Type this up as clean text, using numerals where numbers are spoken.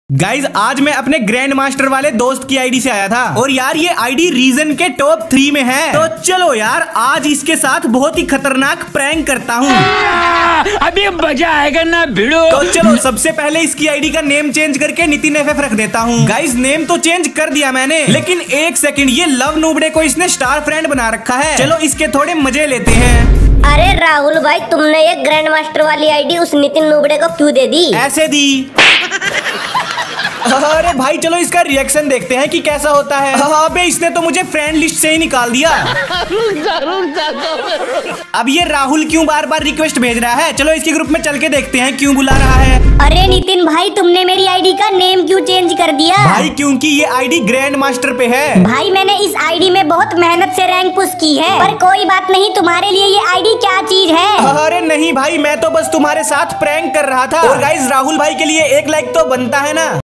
Guys आज मैं अपने ग्रैंड मास्टर वाले दोस्त की आईडी से आया था और यार ये आईडी रीजन के टॉप 3 में है। तो चलो यार आज इसके साथ बहुत ही खतरनाक प्रैंक करता हूँ। अभी मजा आएगा ना भिड़ो। तो चलो सबसे पहले इसकी आईडी का नेम चेंज करके नितिन एफएफ रख देता हूँ। गाइज नेम तो चेंज कर दिया मैंने, लेकिन एक सेकंड, ये लव नूबड़े को इसने स्टार फ्रेंड बना रखा है। चलो इसके थोड़े मजे लेते हैं। अरे राहुल भाई, तुमने ये ग्रैंड मास्टर वाली आईडी उस नितिन नूबड़े को क्यों दे दी? ऐसे दी। अरे भाई चलो इसका रिएक्शन देखते हैं कि कैसा होता है। अबे इसने तो मुझे फ्रेंड लिस्ट से ही निकाल दिया। अब ये राहुल क्यों बार बार रिक्वेस्ट भेज रहा है? चलो इसके ग्रुप में चल के देखते हैं क्यों बुला रहा है। अरे नितिन भाई, तुमने मेरी आईडी का नेम क्यों चेंज कर दिया? भाई क्योंकि ये आईडी ग्रैंड मास्टर पे है। भाई मैंने इस आईडी में बहुत मेहनत से रैंक पुश की है, पर कोई बात नहीं, तुम्हारे लिए ये आईडी क्या चीज है? अरे नहीं भाई, मैं तो बस तुम्हारे साथ प्रैंक कर रहा था। और गाइस राहुल भाई के लिए 1 लाइक तो बनता है ना।